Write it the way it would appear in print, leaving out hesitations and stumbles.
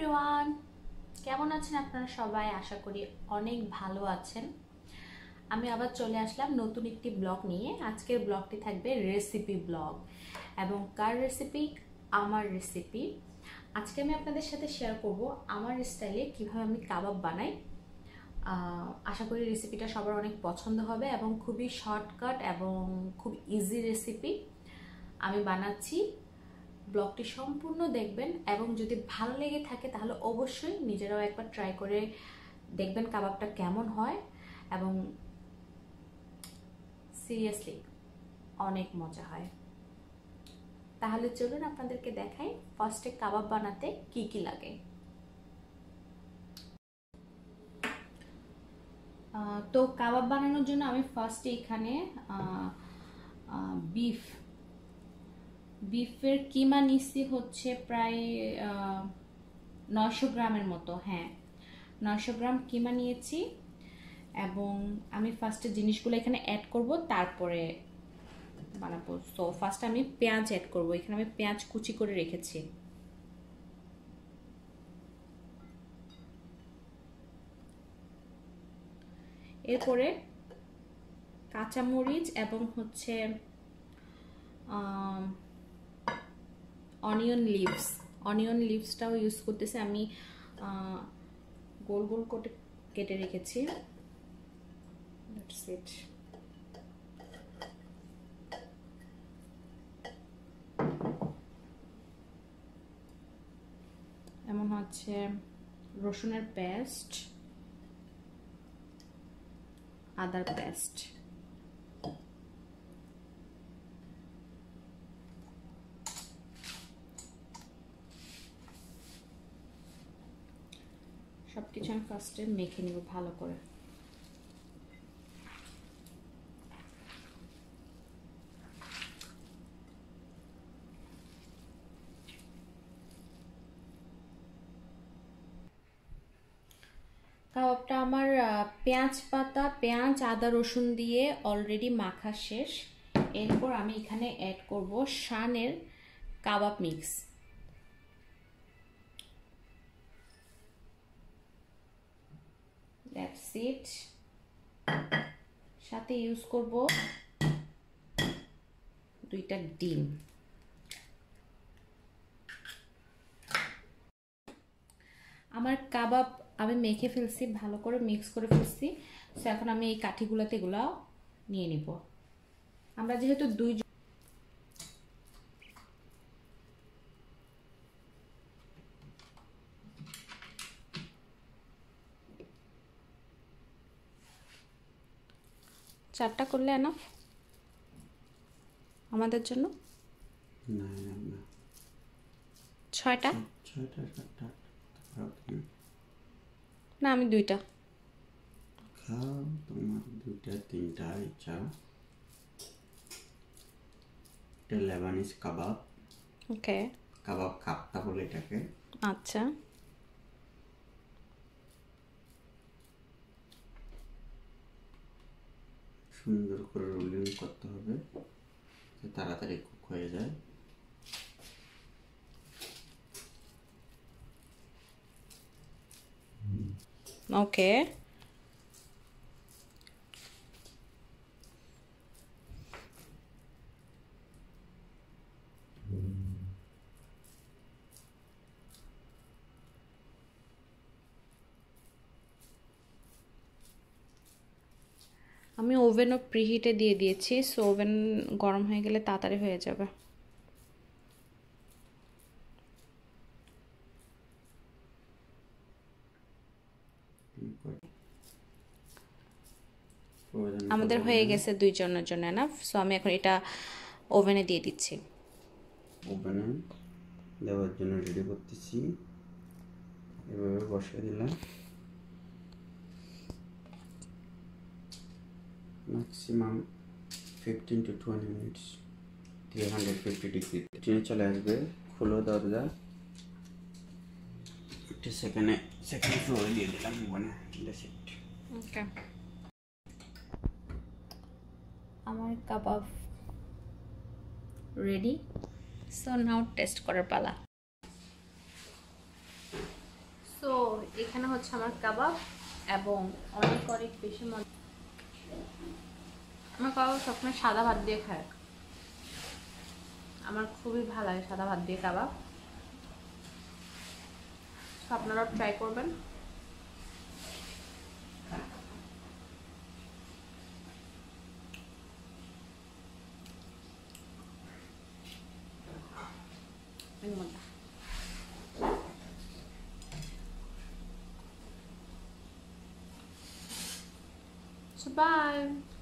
Everyone, কেমন আছেন আপনারা সবাই? আশা করি অনেক ভালো আছেন। আমি আবার চলে আসলাম নতুন একটি ব্লগ নিয়ে। আজকের ব্লগটি থাকবে রেসিপি ব্লগ এবং কার রেসিপি? আমার রেসিপি। আজকে আমি আপনাদের সাথে শেয়ার করব আমার স্টাইলে কিভাবে আমি কাবাব বানাই। আশা করি রেসিপিটা সবার অনেক পছন্দ হবে এবং খুবই শর্টকাট এবং খুব ইজি রেসিপি আমি বানাচ্ছি। ব্লগটি সম্পূর্ণ দেখবেন এবং যদি ভালো লেগে থাকে তাহলে অবশ্যই নিজেরাও একবার ট্রাই করে দেখবেন কাবাবটা কেমন হয়, এবং সিরিয়াসলি অনেক মজা হয়। তাহলে চলুন আপনাদেরকে দেখাই ফার্স্টে কাবাব বানাতে কি কি লাগে। তো কাবাব বানানোর জন্য আমি ফার্স্টে এখানে বিফের কিমা নিচ্ছি হচ্ছে প্রায় 900 গ্রামের মতো। হ্যাঁ, 900 গ্রাম কিমা নিয়েছি এবং আমি ফার্স্টে জিনিসগুলো এখানে অ্যাড করব, তারপরে বানাবো। তো ফার্স্ট আমি পেঁয়াজ অ্যাড করব। এখানে আমি পেঁয়াজ কুচি করে রেখেছি। এরপরে কাঁচামরিচ এবং হচ্ছে অনিয়ন লিভসটাও ইউজ করতেছি আমি। গোল গোল করে কেটে রেখেছি। That's it. এমন হচ্ছে রসুনের পেস্ট, আদার পেস্ট, সবকিছু আমি ফার্স্টে মেখে নিব ভালো করে। কাবাবটা আমার পেঁয়াজ আদা রসুন দিয়ে অলরেডি মাখা শেষ। এরপর আমি এখানে অ্যাড করব শানের কাবাব মিক্স। That's it. সাথে ইউজ করব 2টা ডিম। আমার কাবাব আমি মেখে ফেলছি, ভালো করে মিক্স করে ফেলছি। সো এখন আমি এই কাঠিগুলোতে এগুলো নিয়ে নিব। আমরা যেহেতু চারটা করলে এনাফ আমাদের জন্য? ছয়টা না, আমি 2টা খাও, তোমার 2টা 3টা ইচ্ছা। এটা লেবানিজ কাবাব। ওকে, কাবাব কাপ্তা বলে এটাকে। আচ্ছা। সুন্দর করে রোলিং করতে হবে, তাড়াতাড়ি কুক হয়ে যায়। ওকে, আমি ওভেনও প্রিহিটে দিয়ে দিয়েছি। সো ওভেন গরম হয়ে গেলে তাড়াতাড়ি হয়ে যাবে। আমাদের হয়ে গেছে 2 জনের জন্য এনাফ। সো আমি এখন এটা ওভেনে দিয়ে দিচ্ছি। ওভেনে দেওয়ার জন্য রেডি করতেছি। এভাবে বসিয়ে দিলাম। ম্যাক্সিমাম 15 to 20 মিনিটস 350 ডিগ্রি টেনে চলে আসবে। খুলো দরজা। একটু সেকেন্ড ফ্লোরে দিয়ে দিলাম ওভেনে। ওকে, আমার kebab ready. So now taste করার পালা। সো এখানে হচ্ছে আমার কাবাব এবং অনেক অনেক বেশি মজা। আমার কাবাব সবসময় সাদা ভাত দিয়ে খায়, আমার খুবই ভালো লাগে সাদা ভাত দিয়ে কাবাব। আপনারাও ট্রাই করবেন। মজা। So bye.